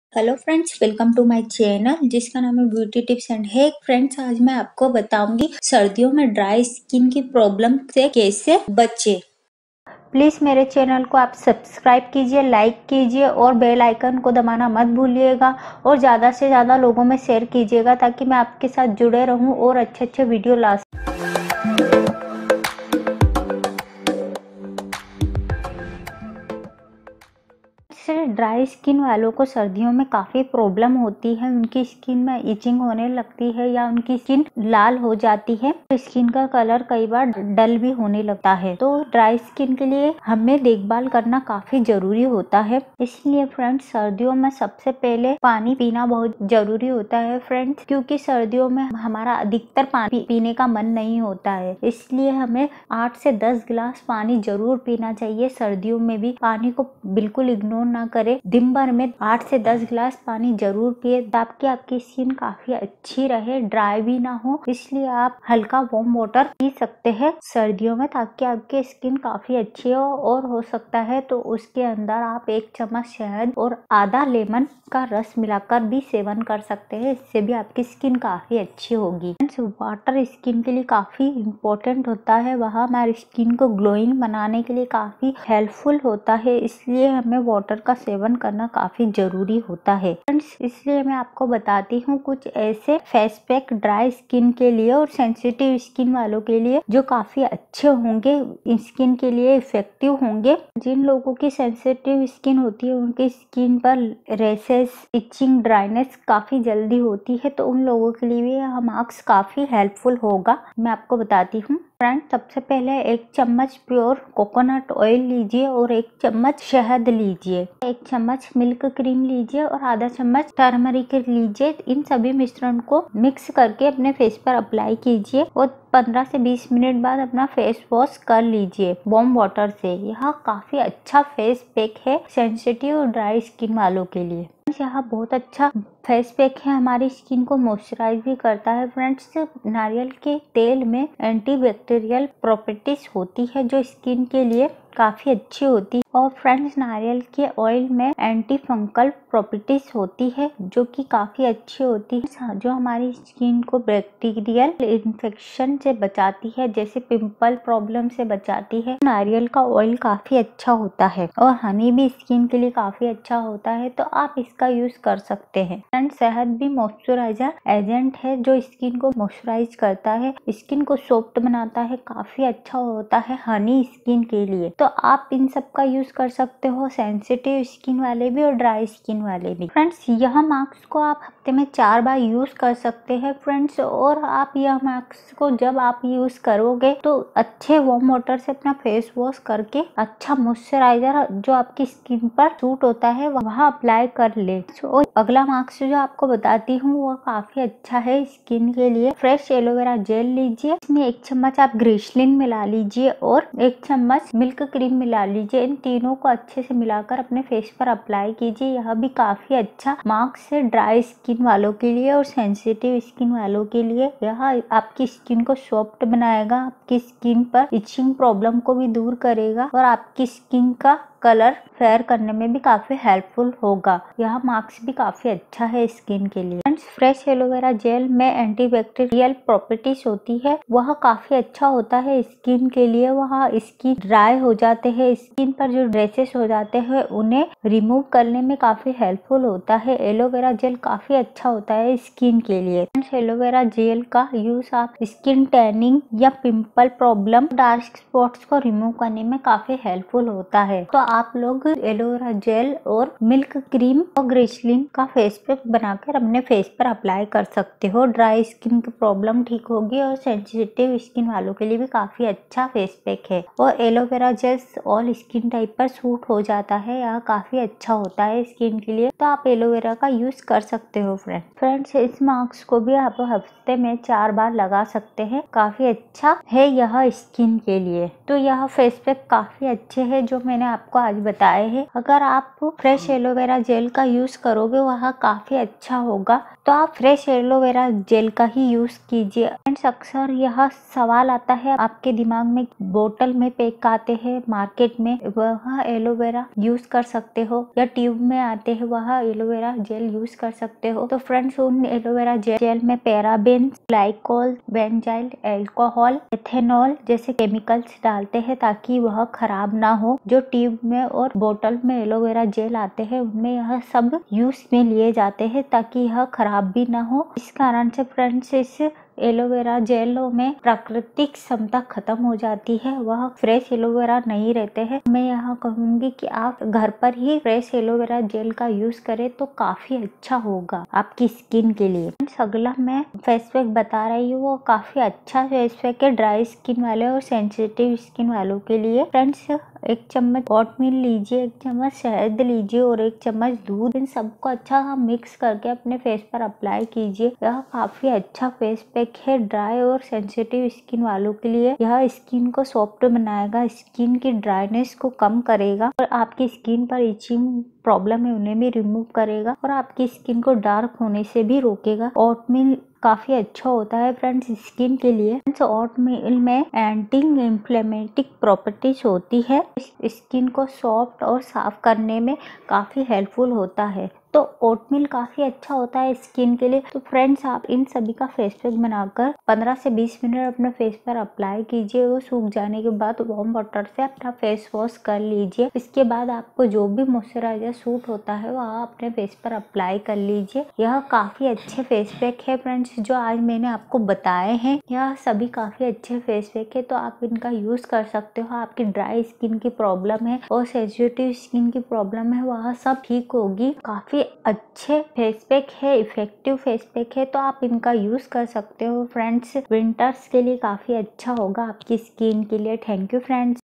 Hello friends, welcome to my channel जिसका नाम है beauty tips and hack. Friends, आज मैं आपको बताऊंगी सर्दियों में ड्राई स्किन की प्रॉब्लम से कैसे बचे। प्लीज मेरे चैनल को आप सब्सक्राइब कीजिए, लाइक कीजिए और बेल आइकन को दबाना मत भूलिएगा और ज़्यादा से ज़्यादा लोगों में शेयर कीजिएगा ताकि मैं आपके साथ जुड़े रहूं और अच्छे वीडियो ला ड्राई स्किन वालों को सर्दियों में काफ़ी प्रॉब्लम होती है। उनकी स्किन में इचिंग होने लगती है या उनकी स्किन लाल हो जाती है। तो स्किन का कलर कई बार डल भी होने लगता है। तो ड्राई स्किन के लिए हमें देखभाल करना काफ़ी जरूरी होता है। इसलिए फ्रेंड्स, सर्दियों में सबसे पहले पानी पीना बहुत जरूरी होता है फ्रेंड्स, क्योंकि सर्दियों में हमारा अधिकतर पानी पीने का मन नहीं होता है। इसलिए हमें 8 से 10 गिलास पानी जरूर पीना चाहिए। सर्दियों में भी पानी को बिल्कुल इग्नोर ना करें। दिन भर में 8 से 10 गिलास पानी जरूर पिए ताकि आपकी स्किन काफी अच्छी रहे, ड्राई भी ना हो। इसलिए आप हल्का वार्म वाटर पी सकते हैं सर्दियों में ताकि आपकी स्किन काफी अच्छी हो। और हो सकता है तो उसके अंदर आप 1 चम्मच शहद और आधा लेमन का रस मिलाकर भी सेवन कर सकते हैं। इससे भी आपकी स्किन काफी अच्छी होगी। वाटर स्किन के लिए काफी इम्पोर्टेंट होता है। वह हमारी स्किन को ग्लोइंग बनाने के लिए काफी हेल्पफुल होता है। इसलिए हमें वाटर का सेवन करना काफी जरूरी होता है फ्रेंड्स। इसलिए मैं आपको बताती हूँ कुछ ऐसे फेस पैक ड्राई स्किन के लिए और सेंसिटिव स्किन वालों के लिए जो काफी अच्छे होंगे, स्किन के लिए इफेक्टिव होंगे। जिन लोगों की सेंसिटिव स्किन होती है उनकी स्किन पर रैशेस, इचिंग, ड्राइनेस काफी जल्दी होती है, तो उन लोगों के लिए भी यह मास्क काफी हेल्पफुल होगा। मैं आपको बताती हूँ फ्रेंड। सबसे पहले 1 चम्मच प्योर कोकोनट ऑयल लीजिए और 1 चम्मच शहद लीजिए, 1 चम्मच मिल्क क्रीम लीजिए और आधा चम्मच टर्मरिक लीजिए। इन सभी मिश्रण को मिक्स करके अपने फेस पर अप्लाई कीजिए और 15 से 20 मिनट बाद अपना फेस वॉश कर लीजिए वार्म वाटर से। यह काफी अच्छा फेस पैक है सेंसिटिव और ड्राई स्किन वालों के लिए। यह बहुत अच्छा फेस पैक है, हमारी स्किन को मॉइस्चराइज भी करता है फ्रेंड्स। नारियल के तेल में एंटीबैक्टीरियल प्रॉपर्टीज होती है जो स्किन के लिए काफी अच्छी होती है। और फ्रेंड्स, नारियल के ऑयल में एंटी फंगल प्रॉपर्टीज होती है जो कि काफी अच्छी होती है, जो हमारी स्किन को बैक्टीरियल इन्फेक्शन से बचाती है, जैसे पिंपल प्रॉब्लम से बचाती है। नारियल का ऑयल काफी अच्छा होता है और हनी भी स्किन के लिए काफी अच्छा होता है, तो आप इसका यूज कर सकते हैं। एंड शहद भी मॉइस्चराइजर एजेंट है जो स्किन को मॉइस्चराइज करता है, स्किन को सॉफ्ट बनाता है, काफी अच्छा होता है हनी स्किन के लिए। तो आप इन सब का यूज कर सकते हो, सेंसिटिव स्किन वाले भी और ड्राई स्किन वाले भी। फ्रेंड्स, यह मास्क को आप हफ्ते में 4 बार यूज कर सकते हैं फ्रेंड्स। और आप यह मास्क को जब आप यूज करोगे तो अच्छे वार्म वाटर से अपना फेस वॉश करके अच्छा मॉइस्चराइजर जो आपकी स्किन पर सूट होता है वह अप्लाई कर ले। और अगला मास्क जो आपको बताती हूँ वह काफी अच्छा है स्किन के लिए। फ्रेश एलोवेरा जेल लीजिए, इसमें 1 चम्मच आप ग्लिसरीन मिला लीजिए और 1 चम्मच मिल्क क्रीम मिला लीजिए। इन तीनों को अच्छे से मिलाकर अपने फेस पर अप्लाई कीजिए। यह भी काफी अच्छा मास्क है ड्राई स्किन वालों के लिए और सेंसिटिव स्किन वालों के लिए। यह आपकी स्किन को सॉफ्ट बनाएगा, आपकी स्किन पर इचिंग प्रॉब्लम को भी दूर करेगा और आपकी स्किन का कलर फेयर करने में भी काफी हेल्पफुल होगा। यह मास्क भी काफी अच्छा है स्किन के लिए। फ्रेंड्स, फ्रेश एलोवेरा जेल में एंटीबैक्टीरियल प्रॉपर्टीज होती है, वह काफी अच्छा होता है स्किन के लिए। वह स्किन ड्राई हो जाते हैं, स्किन पर जो रैशेस हो जाते हैं उन्हें रिमूव करने में काफी हेल्पफुल होता है। एलोवेरा जेल काफी अच्छा होता है स्किन के लिए। फ्रेंड्स, एलोवेरा जेल का यूज आप स्किन टैनिंग या पिंपल प्रॉब्लम, डार्क स्पॉट्स को रिमूव करने में काफी हेल्पफुल होता है। तो आप लोग एलोवेरा जेल और मिल्क क्रीम और ग्लिसरीन का फेस पैक बनाकर अपने फेस पर अप्लाई कर सकते हो। ड्राई स्किन की प्रॉब्लम ठीक होगी और सेंसिटिव स्किन वालों के लिए भी काफी अच्छा फेस पैक है। और aloe vera gel all skin type पर सूट हो जाता है, यह काफी अच्छा होता है स्किन के लिए, तो आप एलोवेरा का यूज कर सकते हो फ्रेंड्स। इस मास्क को भी आप हफ्ते में 4 बार लगा सकते हैं, काफी अच्छा है यह स्किन के लिए। तो यह फेस पैक काफी अच्छे है जो मैंने आपको आज बताए हैं। अगर आप फ्रेश एलोवेरा जेल का यूज करोगे वह काफी अच्छा होगा, तो तो आप फ्रेश एलोवेरा जेल का ही यूज कीजिए। फ्रेंड्स, अक्सर यह सवाल आता है आपके दिमाग में, बोतल में पैक आते हैं मार्केट में, वह एलोवेरा यूज कर सकते हो, या ट्यूब में आते हैं वह एलोवेरा जेल यूज कर सकते हो। तो फ्रेंड्स, उन एलोवेरा जेल में paraben, glycol, benzyl alcohol, ethanol जैसे केमिकल्स डालते हैं ताकि वह खराब ना हो। जो ट्यूब में और बोतल में एलोवेरा जेल आते हैं उनमें यह सब यूज में लिए जाते हैं ताकि यह खराब भी ना हो। इस कारण से फ्रेंड्स, इस एलोवेरा जेलों में प्राकृतिक क्षमता खत्म हो जाती है, वह फ्रेश एलोवेरा नहीं रहते हैं। मैं यहाँ कहूँगी कि आप घर पर ही फ्रेश एलोवेरा जेल का यूज करें तो काफी अच्छा होगा आपकी स्किन के लिए। अगला मैं फेस पैक बता रही हूँ, वो काफी अच्छा फेस पैक है ड्राई स्किन वाले और सेंसिटिव स्किन वालों के लिए। फ्रेंड्स, 1 चम्मच ओटमील लीजिए, 1 चम्मच शहद लीजिए और 1 चम्मच दूध, इन सबको अच्छा मिक्स करके अपने फेस पर अप्लाई कीजिए। यह काफी अच्छा फेस पैक है ड्राई और सेंसिटिव स्किन वालों के लिए। यह स्किन को सॉफ्ट बनाएगा, स्किन की ड्राइनेस को कम करेगा और आपकी स्किन पर इचिंग प्रॉब्लम है उन्हें भी रिमूव करेगा और आपकी स्किन को डार्क होने से भी रोकेगा। ओटमील काफी अच्छा होता है फ्रेंड्स स्किन के लिए। ओटमील में एंटी इंफ्लेमेटिक प्रॉपर्टीज होती है, स्किन को सॉफ्ट और साफ करने में काफी हेल्पफुल होता है। तो ओटमील काफी अच्छा होता है स्किन के लिए। तो फ्रेंड्स, आप इन सभी का फेस पैक बनाकर 15 से 20 मिनट अपने फेस पर अप्लाई कीजिए। वो सूख जाने के बाद वार्म वाटर से अपना फेस वॉश कर लीजिए। इसके बाद आपको जो भी मॉइस्चराइजर सूट होता है वह अपने फेस पर अप्लाई कर लीजिए। यह काफी अच्छे फेस पैक है फ्रेंड्स जो आज मैंने आपको बताए हैं। यह सभी काफी अच्छे फेस पैक है, तो आप इनका यूज कर सकते हो। आपकी ड्राई स्किन की प्रॉब्लम है और सेंसिटिव स्किन की प्रॉब्लम है, वह सब ठीक होगी। काफी अच्छे फेस पैक है, इफेक्टिव फेस पैक है, तो आप इनका यूज कर सकते हो फ्रेंड्स। विंटर्स के लिए काफी अच्छा होगा आपकी स्किन के लिए। Thank you friends.